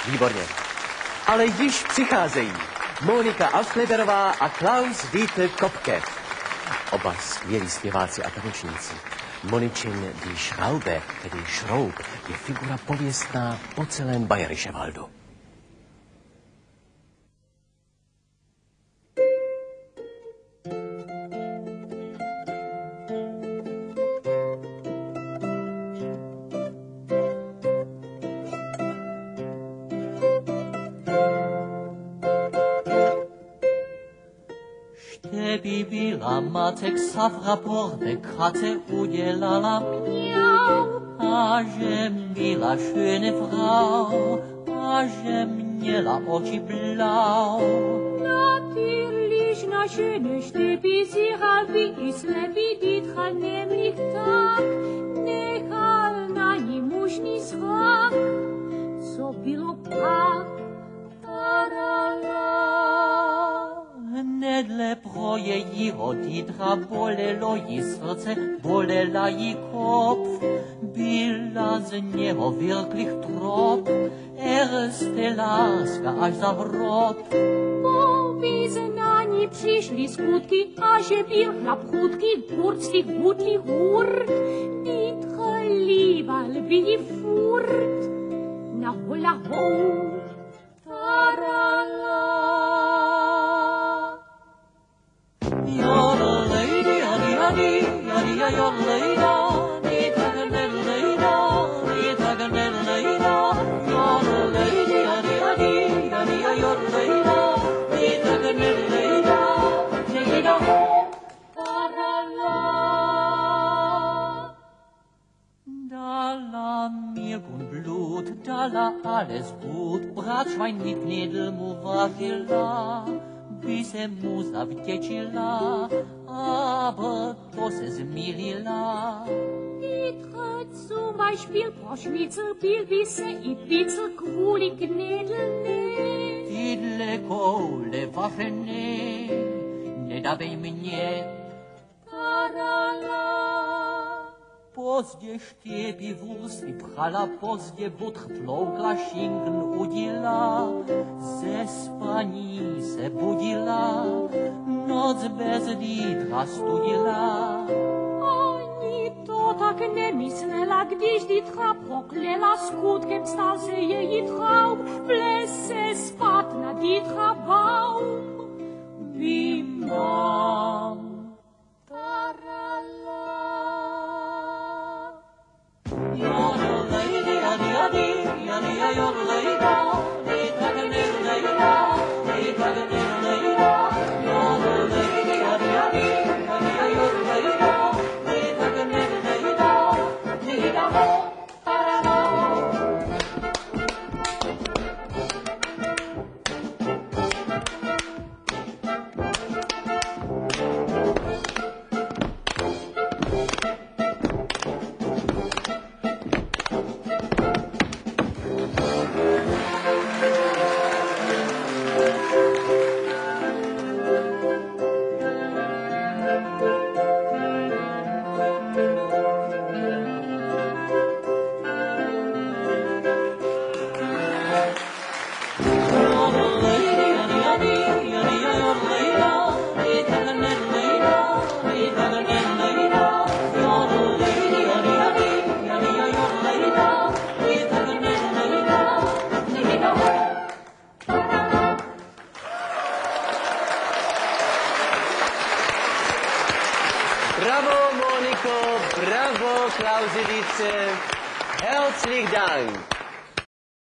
Výborně. Ale již přicházejí Monika Alflederová a Klaus Dieter Kopke. Oba skvělí zpěváci a tanečníci. Moničin Die Schraube, tedy šroub, je figura pověstná po celém Bayerische Waldu. Bibila Matek Safraporte Katze udělala miau. A že byla schöne Frau, a že měla oči blau. Natürlich, na schöne Steppi, sie halbi is lebi, dit hal nämlich tak, nechal na ní mužný svak, co bylo pak, tarala. Nedle pro jejího Dietra bolelo jí srdce, bolela jí kopf. Byla z něho wirklich trop, erste láska až za hrob. By se na ní přišly skutky, a že byl chlap chudký, kurclý, hudlý hurt. Dietra líbal by jí furt, na hola hou, tarala. Dalla alles gut, Bratschwein mit Knädelmu vařila, by se mu zavděčila, aber to se zmýlila. Dietra zum Beispiel Poschmitzel, pil by se i picel kvůli Knädelne. Tyhle koule vaše nedávej mě. Tarala. Pozdě štěpí vůsty pchala, pozdě budh ploukla, šinken udila, ze spaní se budila, noc bez Dietra studila. Ani to tak nemyslela, když Dietra proklela, skutkem stal se její traum, v lese spát na Dietra baum. Bim bam. Bravo, Moniko, bravo, Klausi Dietze. Herzlichen Dank.